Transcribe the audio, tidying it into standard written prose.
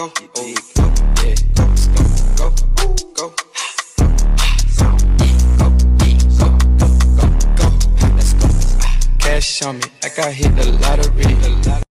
go, oh, go, yeah, let's go, go, go. Cash on me, like I hit the lottery.